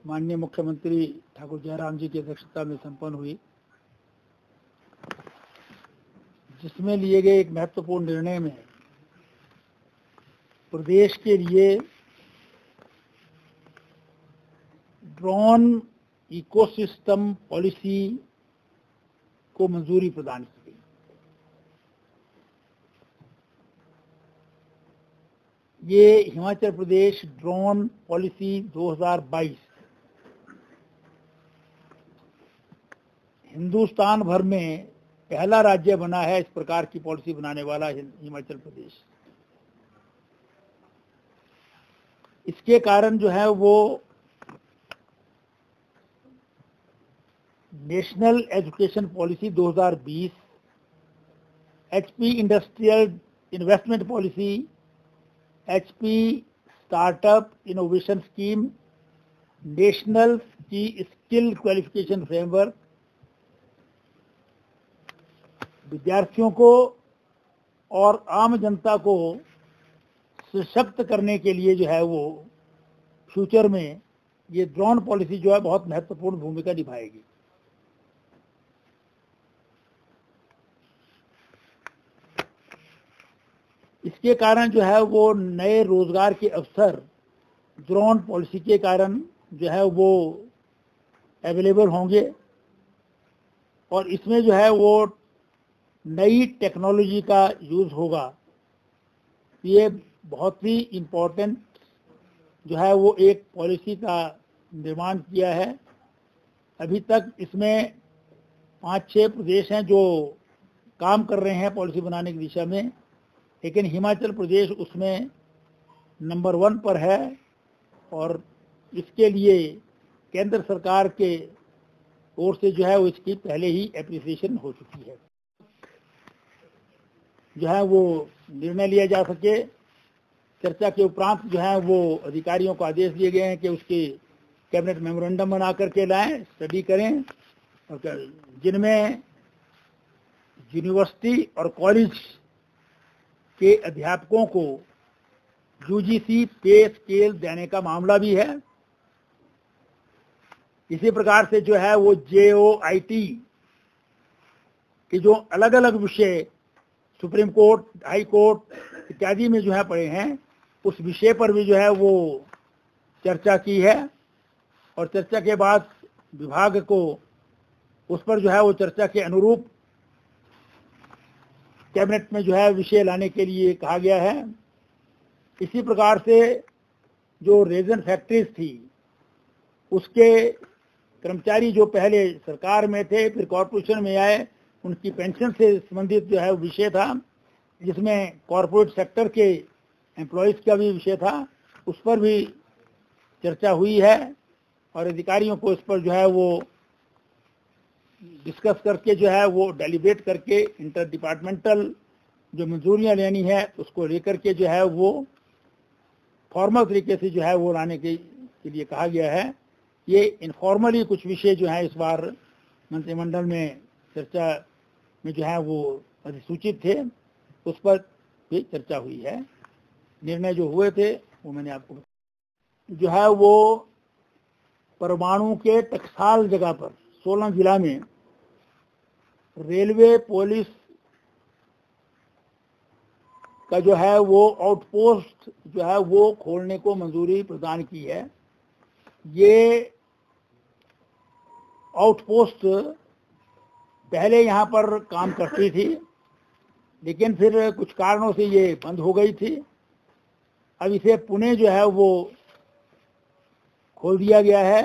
माननीय मुख्यमंत्री ठाकुर जयराम जी की अध्यक्षता में संपन्न हुई, जिसमें लिए गए एक महत्वपूर्ण निर्णय में प्रदेश के लिए ड्रोन इकोसिस्टम पॉलिसी को मंजूरी प्रदान की गई। ये हिमाचल प्रदेश ड्रोन पॉलिसी 2022 हिंदुस्तान भर में पहला राज्य बना है इस प्रकार की पॉलिसी बनाने वाला हिमाचल प्रदेश। इसके कारण जो है वो national education policy 2020, HP industrial investment policy, HP startup innovation scheme, national की स्किल क्वालिफिकेशन फ्रेमवर्क, विद्यार्थियों को और आम जनता को सशक्त करने के लिए जो है वो फ्यूचर में ये ड्रोन पॉलिसी जो है बहुत महत्वपूर्ण भूमिका निभाएगी। इसके कारण जो है वो नए रोजगार के अवसर ड्रोन पॉलिसी के कारण जो है वो अवेलेबल होंगे और इसमें जो है वो नई टेक्नोलॉजी का यूज होगा। ये बहुत ही इम्पोर्टेंट जो है वो एक पॉलिसी का निर्माण किया है। अभी तक इसमें 5-6 प्रदेश हैं जो काम कर रहे हैं पॉलिसी बनाने की दिशा में, लेकिन हिमाचल प्रदेश उसमें नंबर 1 पर है और इसके लिए केंद्र सरकार के ओर से जो है वो इसकी पहले ही एप्रिसिएशन हो चुकी है। जो है वो निर्णय लिया जा सके, चर्चा के उपरांत जो है वो अधिकारियों को आदेश दिए गए हैं कि उसके कैबिनेट मेमोरेंडम बना करके लाएं, स्टडी करें, और जिनमें यूनिवर्सिटी और कॉलेज के अध्यापकों को यूजीसी पे स्केल देने का मामला भी है। इसी प्रकार से जो है वो JOIT के जो अलग अलग विषय सुप्रीम कोर्ट, हाई कोर्ट इत्यादि में जो है पड़े हैं, उस विषय पर भी जो है वो चर्चा की है और चर्चा के बाद विभाग को उस पर जो है वो चर्चा के अनुरूप कैबिनेट में जो है विषय लाने के लिए कहा गया है। इसी प्रकार से जो रेजन फैक्ट्रीज थी उसके कर्मचारी जो पहले सरकार में थे फिर कॉरपोरेशन में आए, उनकी पेंशन से संबंधित जो है विषय था, जिसमें कॉरपोरेट सेक्टर के एम्प्लॉयज़ का भी विषय था, उस पर भी चर्चा हुई है और अधिकारियों को इस पर जो है वो डिस्कस करके जो है वो डेलीब्रेट करके इंटर डिपार्टमेंटल जो मंजूरियां लेनी है उसको लेकर के जो है वो फॉर्मल तरीके से जो है वो लाने के लिए कहा गया है। ये इनफॉर्मली कुछ विषय जो है इस बार मंत्रिमंडल में चर्चा में जो है वो अधिसूचित थे, उस पर भी चर्चा हुई है। निर्णय जो हुए थे वो मैंने आपको जो है वो परमाणु के टकसाल जगह पर 16 जिला में रेलवे पुलिस का जो है वो आउटपोस्ट जो है वो खोलने को मंजूरी प्रदान की है। ये आउटपोस्ट पहले यहाँ पर काम करती थी, लेकिन फिर कुछ कारणों से ये बंद हो गई थी। अब इसे पुणे जो है वो खोल दिया गया है।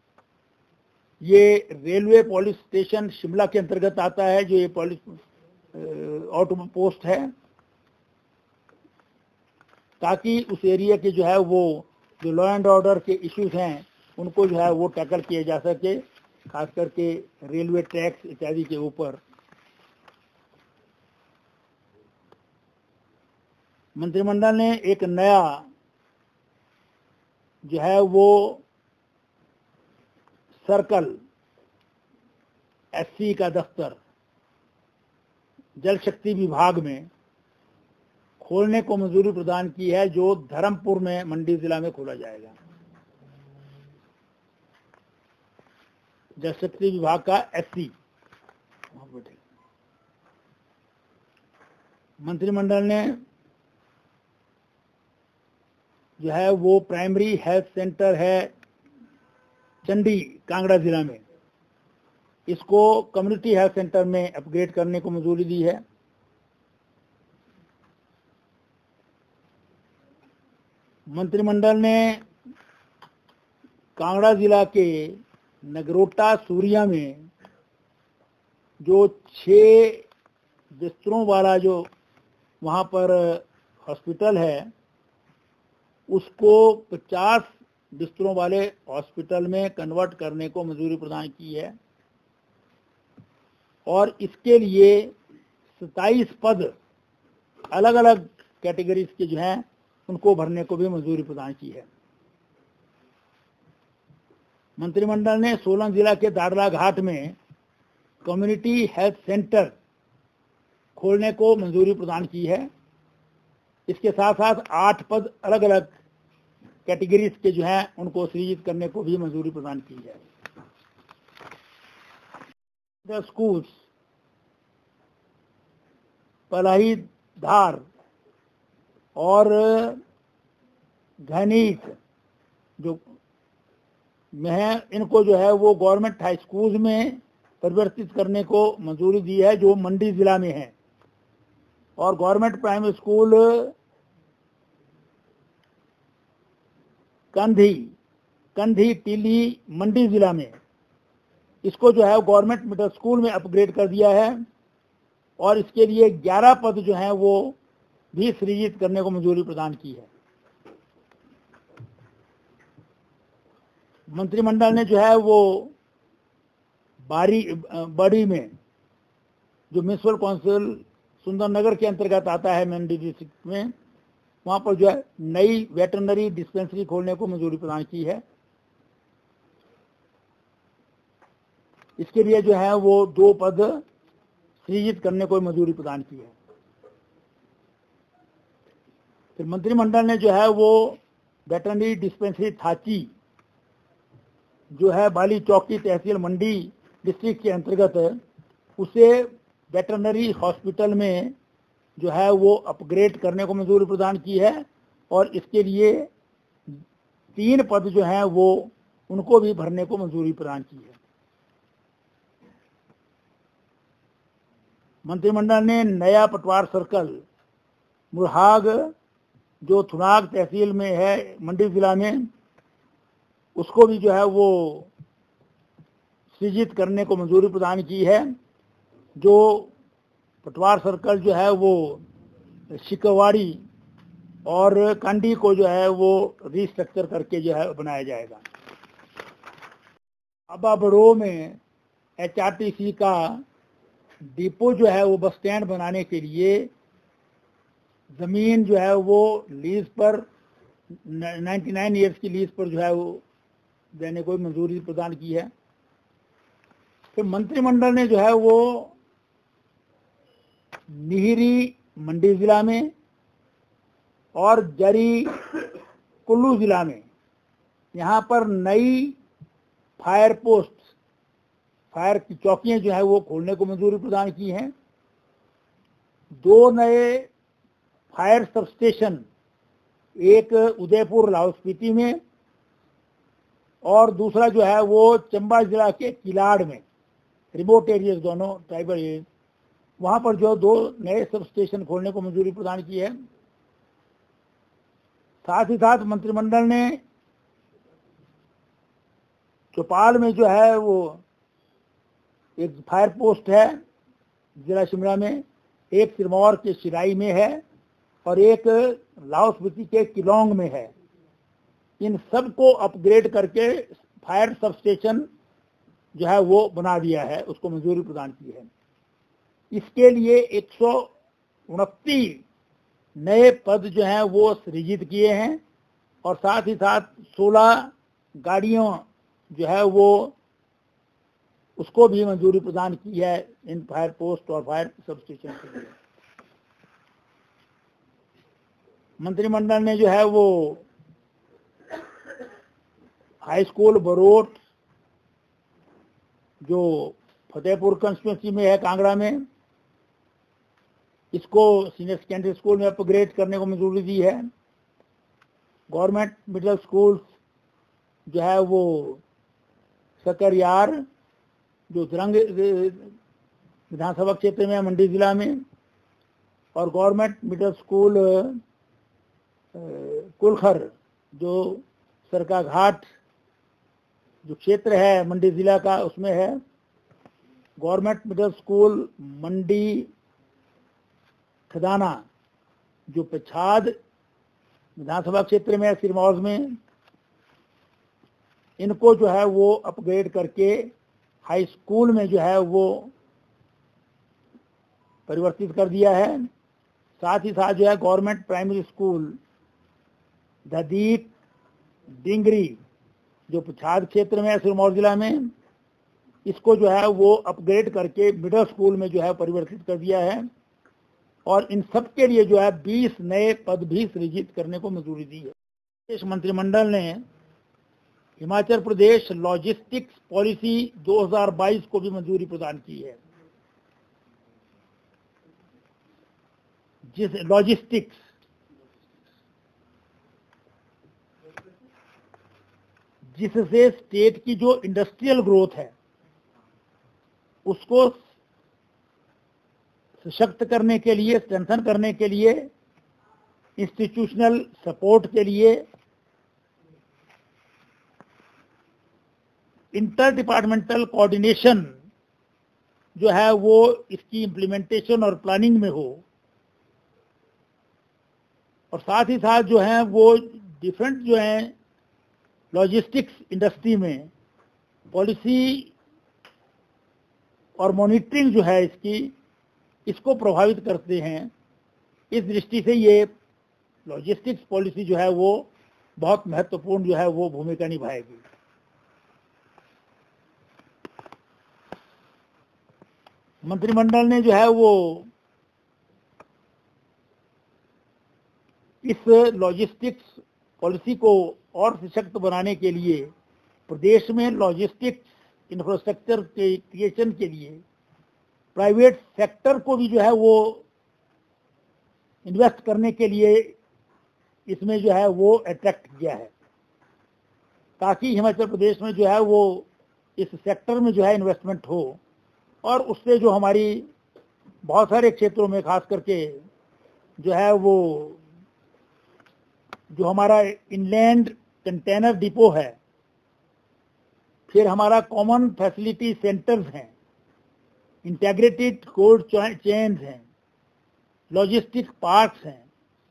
ये रेलवे पुलिस स्टेशन शिमला के अंतर्गत आता है जो ये पुलिस आउटपोस्ट है, ताकि उस एरिया के जो है वो जो लॉ एंड ऑर्डर के इश्यूज हैं उनको जो है वो टैकल किए जा सके, खास करके रेलवे ट्रैक्स इत्यादि के ऊपर। मंत्रिमंडल ने एक नया जो है वो सर्कल SC का दफ्तर जल शक्ति विभाग में खोलने को मंजूरी प्रदान की है, जो धर्मपुर में मंडी जिला में खोला जाएगा। जल शक्ति विभाग का एससी। मंत्रिमंडल ने जो है वो प्राइमरी हेल्थ सेंटर है चंडी कांगड़ा जिला में, इसको कम्युनिटी हेल्थ सेंटर में अपग्रेड करने को मंजूरी दी है। मंत्रिमंडल ने कांगड़ा जिला के नगरोटा सूरिया में जो 6 बिस्तरों वाला जो वहाँ पर हॉस्पिटल है, उसको 50 बिस्तरों वाले हॉस्पिटल में कन्वर्ट करने को मंजूरी प्रदान की है और इसके लिए 27 पद अलग अलग कैटेगरीज के जो हैं उनको भरने को भी मंजूरी प्रदान की है। मंत्रिमंडल ने सोलन जिला के दादरा घाट में कम्युनिटी हेल्थ सेंटर खोलने को मंजूरी प्रदान की है। इसके साथ साथ 8 पद अलग अलग कैटेगरीज के जो हैं उनको सृजित करने को भी मंजूरी प्रदान की है। द स्कूल्स पलाही धार और घनीक जो में है, इनको जो है वो गवर्नमेंट हाई स्कूल में परिवर्तित करने को मंजूरी दी है जो मंडी जिला में है, और government primary school Kandhi Tili Mandi जिला में, इसको जो है गवर्नमेंट मिडिल स्कूल में अपग्रेड कर दिया है और इसके लिए 11 पद जो हैं वो भी सृजित करने को मंजूरी प्रदान की है। मंत्रिमंडल ने जो है वो बड़ी में जो म्यूनिसिपल काउंसिल सुंदरनगर के अंतर्गत आता है मंडी डिस्ट्रिक्ट में, वहाँ पर जो है नई वेटरनरी डिस्पेंसरी खोलने को मंजूरी प्रदान की है। इसके लिए जो है वो 2 पद सृजित करने को मंजूरी प्रदान की है। फिर मंत्रिमंडल ने जो है वो वेटरनरी डिस्पेंसरी थाची जो है बाली चौकी तहसील मंडी डिस्ट्रिक्ट के अंतर्गत, उसे वेटरनरी हॉस्पिटल में जो है वो अपग्रेड करने को मंजूरी प्रदान की है और इसके लिए 3 पद जो हैं वो उनको भी भरने को मंजूरी प्रदान की है। मंत्रिमंडल ने नया पटवार सर्कल मुरहाग जो थुनाग तहसील में है मंडी जिला में, उसको भी जो है वो सृजित करने को मंजूरी प्रदान की है। जो पटवार सर्कल जो है वो शिकवाड़ी और कांडी को जो है वो रिस्ट्रक्चर करके जो है बनाया जाएगा। अबाबड़ो में HRTC का डिपो जो है वो बस स्टैंड बनाने के लिए जमीन जो है वो लीज पर 99 ईयर्स की लीज पर जो है वो देने को मंजूरी प्रदान की है। फिर मंत्रिमंडल ने जो है वो निहरी मंडी जिला में और जरी कुल्लू जिला में यहाँ पर नई फायर पोस्ट, फायर की चौकियां जो है वो खोलने को मंजूरी प्रदान की हैं। 2 नए फायर सब स्टेशन, एक उदयपुर लाहौल स्पीति में और दूसरा जो है वो चंबा जिला के किलाड़ में, रिमोट एरियाज दोनों ट्राइबल एरिया, वहाँ पर जो 2 नए सब स्टेशन खोलने को मंजूरी प्रदान की है। साथ ही साथ मंत्रिमंडल ने चौपाल में जो है वो एक फायर पोस्ट है जिला शिमला में, एक सिरमौर के शिराई में है और एक लाहौल स्पीति के किलोंग में है। इन सब को अपग्रेड करके फायर सब स्टेशन जो है वो बना दिया है, उसको मंजूरी प्रदान की है। इसके लिए 129 नए पद जो हैं वो सृजित किए हैं और साथ ही साथ 16 गाड़ियों जो है वो उसको भी मंजूरी प्रदान की है इन फायर पोस्ट और फायर सब स्टेशन के लिए। मंत्रिमंडल ने जो है वो हाई स्कूल बरोट जो फतेहपुर कंस्टिट्यूंसी में है कांगड़ा में, इसको सीनियर सेकेंडरी स्कूल में अपग्रेड करने को मंजूरी दी है। गवर्नमेंट मिडिल स्कूल जो है वो सकरियार जो द्रंग विधानसभा क्षेत्र में मंडी जिला में, और गवर्नमेंट मिडिल स्कूल कुलखर जो सरकाघाट जो क्षेत्र है मंडी जिला का उसमें है। Government middle school Mandi Khadana जो पछाद विधानसभा क्षेत्र में है सिरमौर में, इनको जो है वो अपग्रेड करके हाई स्कूल में जो है वो परिवर्तित कर दिया है। साथ ही साथ जो है government primary school Dadik Dingri जो पछाद क्षेत्र में है सिरमौर जिला में, इसको जो है वो अपग्रेड करके मिडिल स्कूल में जो है परिवर्तित कर दिया है। और इन सब के लिए जो है 20 नए पद भी सृजित करने को मंजूरी दी है। प्रदेश मंत्रिमंडल ने हिमाचल प्रदेश लॉजिस्टिक्स पॉलिसी 2022 को भी मंजूरी प्रदान की है। जिस लॉजिस्टिक्स जिससे स्टेट की जो इंडस्ट्रियल ग्रोथ है उसको सशक्त करने के लिए, स्ट्रेंथन करने के लिए, इंस्टीट्यूशनल सपोर्ट के लिए इंटर डिपार्टमेंटल कोऑर्डिनेशन जो है वो इसकी इम्प्लीमेंटेशन और प्लानिंग में हो, और साथ ही साथ जो है वो डिफरेंट जो है लॉजिस्टिक्स इंडस्ट्री में पॉलिसी और मॉनिटरिंग जो है इसको प्रभावित करते हैं। इस दृष्टि से ये लॉजिस्टिक्स पॉलिसी जो है वो बहुत महत्वपूर्ण जो है वो भूमिका निभाएगी। मंत्रिमंडल ने जो है वो इस लॉजिस्टिक्स पॉलिसी को और सशक्त बनाने के लिए प्रदेश में लॉजिस्टिक्स इंफ्रास्ट्रक्चर के क्रिएशन के लिए प्राइवेट सेक्टर को भी जो है वो इन्वेस्ट करने के लिए इसमें जो है वो अट्रैक्ट किया है, ताकि हिमाचल प्रदेश में जो है वो इस सेक्टर में जो है इन्वेस्टमेंट हो, और उससे जो हमारी बहुत सारे क्षेत्रों में खास करके जो है वो जो हमारा इनलैंड कंटेनर डिपो है, फिर हमारा कॉमन फैसिलिटी सेंटर्स हैं, इंटीग्रेटेड कोल्ड चेन्स हैं, लॉजिस्टिक पार्क्स हैं,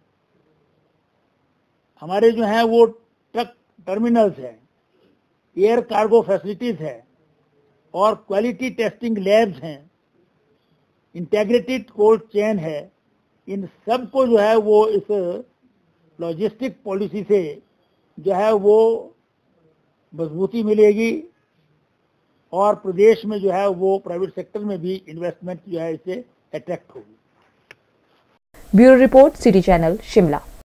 हमारे जो हैं वो ट्रक टर्मिनल्स हैं, एयर कार्गो फैसिलिटीज है, और क्वालिटी टेस्टिंग लैब्स हैं, इंटीग्रेटेड कोल्ड चेन है। इन सब को जो है वो इस लॉजिस्टिक पॉलिसी से जो है वो मजबूती मिलेगी, और प्रदेश में जो है वो प्राइवेट सेक्टर में भी इन्वेस्टमेंट जो है इससे अट्रैक्ट होगी। Bureau report, city channel, Shimla.